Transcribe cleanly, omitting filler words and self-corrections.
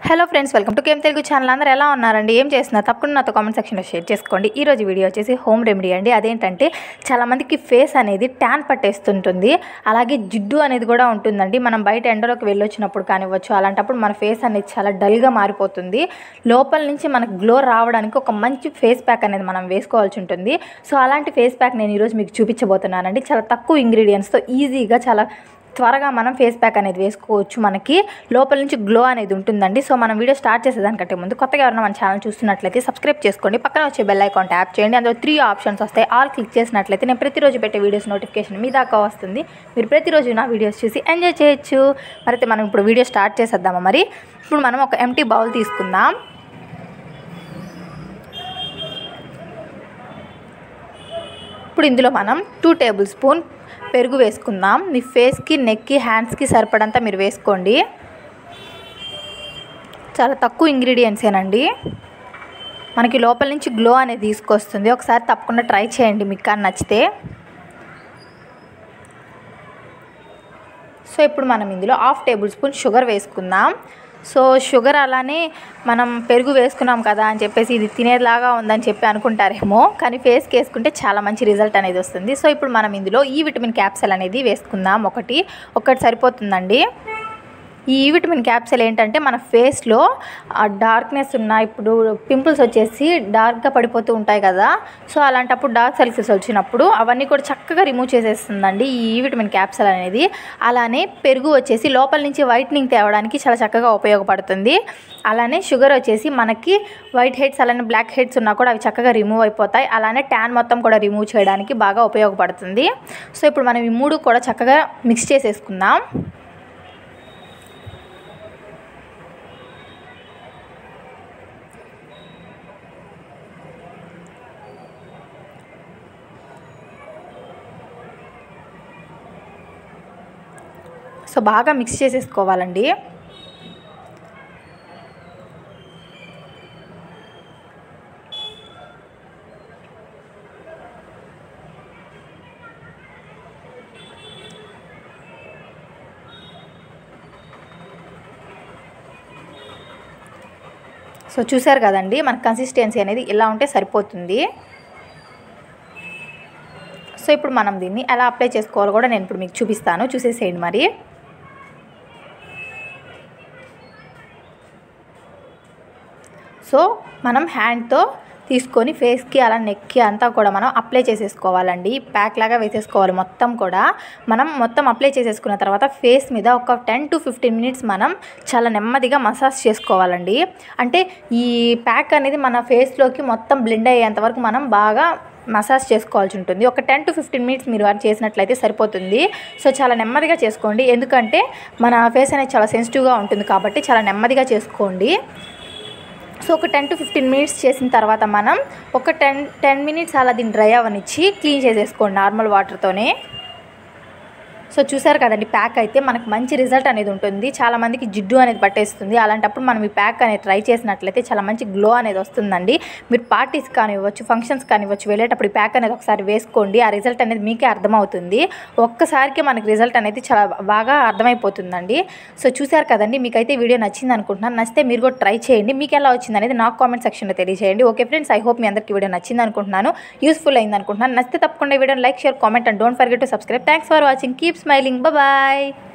Hello friends, welcome to కేమ్ Telugu channel. అందరూ ఎలా ఉన్నారండి? ఏం చేస్తున్నారు? తప్పకుండా నాతో కామెంట్ సెక్షన్లో షేర్ చేసుకోండి. ఈ రోజు వీడియో వచ్చేసి హోమ్ రెమెడీ అండి. అదేంటంటే చాలామందికి ఫేస్ అనేది ట్యాన్ పట్టేస్తుంటుంది, అలాగే జిడ్డు అనేది కూడా ఉంటుందండి. మనం బయట ఎండలోకి వెళ్ళొచ్చినప్పుడు కానివ్వచ్చు, అలాంటప్పుడు మన ఫేస్ అనేది చాలా డల్గా మారిపోతుంది. లోపల నుంచి మనకు గ్లో రావడానికి ఒక మంచి ఫేస్ ప్యాక్ అనేది మనం వేసుకోవాల్సి ఉంటుంది. సో అలాంటి ఫేస్ ప్యాక్ నేను ఈరోజు మీకు చూపించబోతున్నానండి. చాలా తక్కువ ఇంగ్రీడియంట్స్తో ఈజీగా చాలా త్వరగా మనం ఫేస్ ప్యాక్ అనేది వేసుకోవచ్చు. మనకి లోపల నుంచి గ్లో అనేది ఉంటుందండి. సో మనం వీడియో స్టార్ట్ చేసేదానికంటే ముందు కొత్తగా ఎవరైనా మన ఛానల్ చూస్తున్నట్లయితే సబ్స్క్రైబ్ చేసుకోండి. పక్కన వచ్చే బెల్ ఐకాన్ ట్యాప్ చేయండి. అందులో 3 ఆప్షన్స్ వస్తాయి. ఆల్ క్లిక్ చేసినట్లయితే నేను ప్రతిరోజు పెట్టే వీడియోస్ నోటిఫికేషన్ మీ దాకా వస్తుంది. మీరు ప్రతిరోజు నా వీడియోస్ చూసి ఎంజాయ్ చేయొచ్చు. మరైతే మనం ఇప్పుడు వీడియో స్టార్ట్ చేసేద్దామా? మరి ఇప్పుడు మనం ఒక ఎంటీ బౌల్ తీసుకుందాం. ఇప్పుడు ఇందులో మనం 2 టేబుల్ స్పూన్ పెరుగు వేసుకుందాం. మీ ఫేస్కి, నెక్కి, హ్యాండ్స్కి సరిపడంతా మీరు వేసుకోండి. చాలా తక్కువ ఇంగ్రీడియంట్సేనండి, మనకి లోపల నుంచి గ్లో అనేది తీసుకొస్తుంది. ఒకసారి తప్పకుండా ట్రై చేయండి మీకు కానీ నచ్చితే. సో ఇప్పుడు మనం ఇందులో 1/2 టేబుల్ స్పూన్ షుగర్ వేసుకుందాం. సో షుగర్ అలానే మనం పెరుగు వేసుకున్నాం కదా అని చెప్పేసి ఇది తినేలాగా ఉందని చెప్పి అనుకుంటారేమో, కానీ ఫేస్కి వేసుకుంటే చాలా మంచి రిజల్ట్ అనేది వస్తుంది. సో ఇప్పుడు మనం ఇందులో ఈ విటమిన్ క్యాప్సూల్ అనేది వేసుకుందాం. ఒకటి సరిపోతుందండి. ఈ విటమిన్ క్యాప్సూల్ ఏంటంటే మన ఫేస్లో డార్క్నెస్ ఉన్న, ఇప్పుడు పింపుల్స్ వచ్చేసి డార్క్గా పడిపోతూ ఉంటాయి కదా, సో అలాంటప్పుడు డార్క్ సర్కిల్స్ వచ్చినప్పుడు అవన్నీ కూడా చక్కగా రిమూవ్ చేసేస్తుందండి ఈ విటమిన్ క్యాప్సూల్ అనేది. అలానే పెరుగు వచ్చేసి లోపల నుంచి వైట్నింగ్ తేవడానికి చాలా చక్కగా ఉపయోగపడుతుంది. అలానే షుగర్ వచ్చేసి మనకి వైట్ హెడ్స్ అలానే బ్లాక్ హెడ్స్ ఉన్నా కూడా అవి చక్కగా రిమూవ్ అయిపోతాయి. అలానే ట్యాన్ మొత్తం కూడా రిమూవ్ చేయడానికి బాగా ఉపయోగపడుతుంది. సో ఇప్పుడు మనం ఈ 3 కూడా చక్కగా మిక్స్ చేసేసుకుందాం. సో బాగా మిక్స్ చేసేసుకోవాలండి. సో చూసారు కదండి, మన కన్సిస్టెన్సీ అనేది ఇలా ఉంటే సరిపోతుంది. సో ఇప్పుడు మనం దీన్ని ఎలా అప్లై చేసుకోవాలో కూడా నేను ఇప్పుడు మీకు చూపిస్తాను, చూసేసేయండి. మరి సో మనం హ్యాండ్తో తీసుకొని ఫేస్కి అలా నెక్కి అంతా కూడా మనం అప్లై చేసేసుకోవాలండి. ప్యాక్ లాగా వేసేసుకోవాలి మొత్తం కూడా. మనం మొత్తం అప్లై చేసేసుకున్న తర్వాత ఫేస్ మీద ఒక 10 to 15 మినిట్స్ మనం చాలా నెమ్మదిగా మసాజ్ చేసుకోవాలండి. అంటే ఈ ప్యాక్ అనేది మన ఫేస్లోకి మొత్తం బ్లెండ్ అయ్యేంత వరకు మనం బాగా మసాజ్ చేసుకోవాల్సి ఉంటుంది. ఒక 10 to 15 మినిట్స్ మీరు అది చేసినట్లయితే సరిపోతుంది. సో చాలా నెమ్మదిగా చేసుకోండి, ఎందుకంటే మన ఫేస్ అనేది చాలా సెన్సిటివ్గా ఉంటుంది కాబట్టి చాలా నెమ్మదిగా చేసుకోండి. సో ఒక 10 to 15 మినిట్స్ చేసిన తర్వాత మనం ఒక 10 మినిట్స్ అలా దీన్ని డ్రై అవ్వనిచ్చి క్లీన్ చేసేసుకోండి నార్మల్ వాటర్తోనే. సో చూసారు కదండి, ప్యాక్ అయితే మనకు మంచి రిజల్ట్ అనేది ఉంటుంది. చాలామందికి జిడ్డు అనేది పట్టేస్తుంది. అలాంటప్పుడు మనం ఈ ప్యాక్ అనేది ట్రై చేసినట్లయితే చాలా మంచి గ్లో అనేది వస్తుందండి. మీరు పార్టీస్ కానివ్వచ్చు, ఫంక్షన్స్ కానివ్వచ్చు, వెళ్ళేటప్పుడు ఈ ప్యాక్ అనేది ఒకసారి వేసుకోండి. ఆ రిజల్ట్ అనేది మీకే అర్థమవుతుంది. ఒక్కసారికి మనకి రిజల్ట్ అనేది చాలా బాగా అర్థమైపోతుందండి. సో చూసారు కదండి, మీకైతే వీడియో నచ్చింది అనుకుంటున్నాను. నచ్చితే మీరు కూడా ట్రై చేయండి. మీకు ఎలా వచ్చింది అనేది నాకు కామెంట్ సెక్షన్లో తెలియజేయండి. ఓకే ఫ్రెండ్స్, ఐ హోప్ మీ అందరికీ వీడియో నచ్చింది అనుకుంటున్నాను, యూస్ఫుల్ అయింది అనుకుంటున్నాను. నచ్చితే తప్పకుండా వీడియోని like, share, comment and don't forget to subscribe. Thanks for watching. Keep smiling. Bye bye.